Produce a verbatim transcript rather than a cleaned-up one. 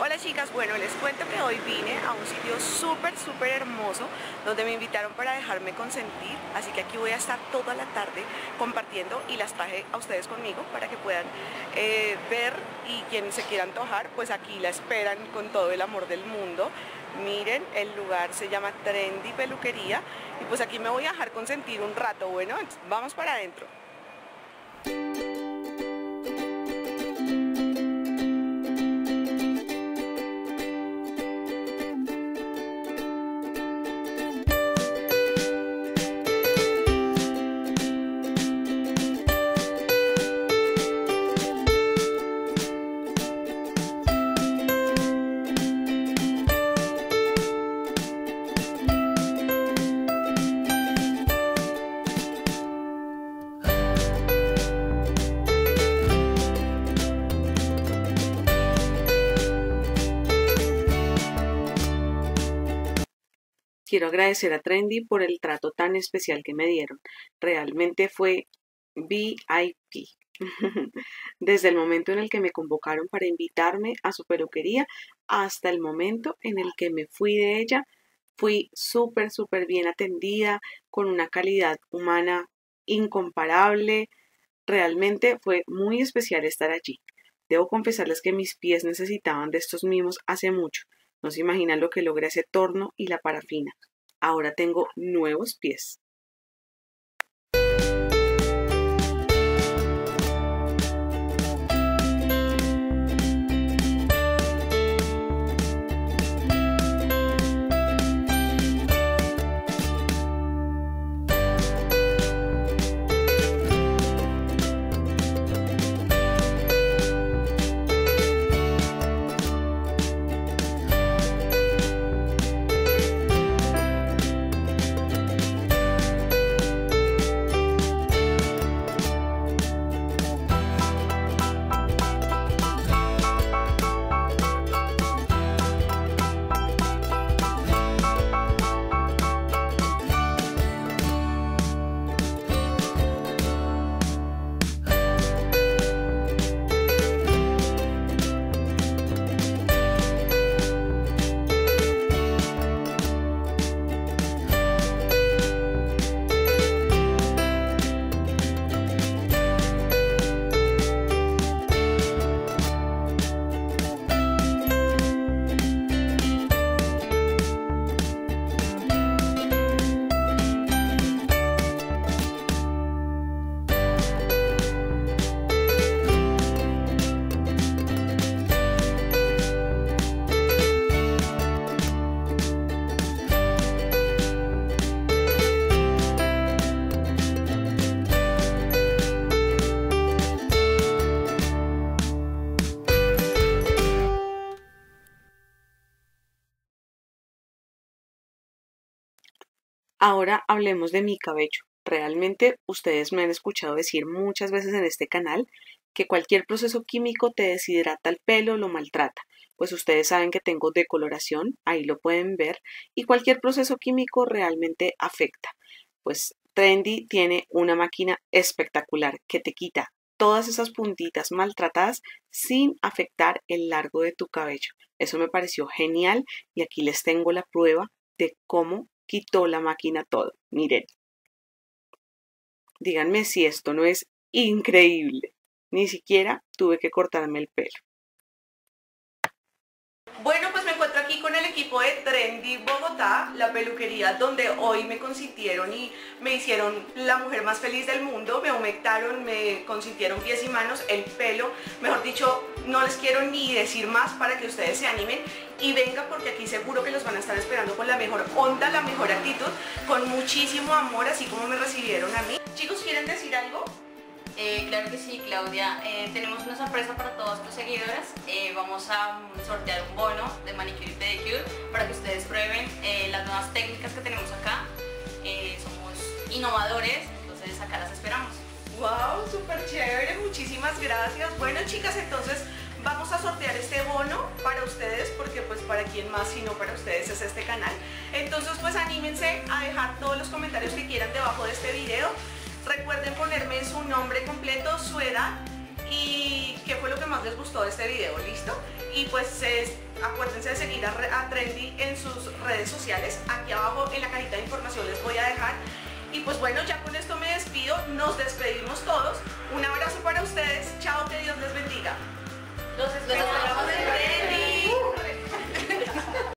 Hola chicas, bueno, les cuento que hoy vine a un sitio súper súper hermoso donde me invitaron para dejarme consentir, así que aquí voy a estar toda la tarde compartiendo y las traje a ustedes conmigo para que puedan eh, ver, y quienes se quieran antojar, pues aquí la esperan con todo el amor del mundo. Miren, el lugar se llama Trendy Peluquería y pues aquí me voy a dejar consentir un rato. Bueno, vamos para adentro. Quiero agradecer a Trendy por el trato tan especial que me dieron. Realmente fue V I P. Desde el momento en el que me convocaron para invitarme a su peluquería hasta el momento en el que me fui de ella, fui súper, súper bien atendida, con una calidad humana incomparable. Realmente fue muy especial estar allí. Debo confesarles que mis pies necesitaban de estos mimos hace mucho. No se imaginan lo que logra ese torno y la parafina. Ahora tengo nuevos pies. Ahora hablemos de mi cabello. Realmente ustedes me han escuchado decir muchas veces en este canal que cualquier proceso químico te deshidrata el pelo, lo maltrata. Pues ustedes saben que tengo decoloración, ahí lo pueden ver, y cualquier proceso químico realmente afecta. Pues Trendy tiene una máquina espectacular que te quita todas esas puntitas maltratadas sin afectar el largo de tu cabello. Eso me pareció genial y aquí les tengo la prueba de cómo quitó la máquina todo. Miren. Díganme si esto no es increíble. Ni siquiera tuve que cortarme el pelo. Bueno, pues me encuentro aquí con el equipo de Trendy Bogotá, la peluquería donde hoy me consintieron y me hicieron la mujer más feliz del mundo. Me humectaron, me consintieron pies y manos, el pelo. Mejor dicho, no les quiero ni decir más para que ustedes se animen y vengan, porque aquí seguro que los van a estar esperando con la mejor onda, la mejor actitud, con muchísimo amor, así como me recibieron a mí. Chicos, ¿quieren decir algo? Eh, claro que sí, Claudia. Eh, tenemos una sorpresa para todas tus seguidoras. Eh, vamos a sortear un bono de manicure y pedicure para que ustedes prueben eh, las nuevas técnicas que tenemos acá. Eh, somos innovadores, entonces acá las esperamos. ¡Wow! Súper chévere, muchísimas gracias. Bueno, chicas, entonces vamos a sortear este bono para ustedes, porque pues para quién más sino para ustedes es este canal. Entonces pues anímense a dejar todos los comentarios que quieran debajo de este video. Recuerden ponerme su nombre completo, su edad y qué fue lo que más les gustó de este video, ¿listo? y pues eh, acuérdense de seguir a, a Trendy en sus redes sociales. Aquí abajo en la cajita de información les voy a dejar. Y pues bueno, ya con esto me despido, nos despedimos todos. Un abrazo para ustedes, chao, que Dios les bendiga.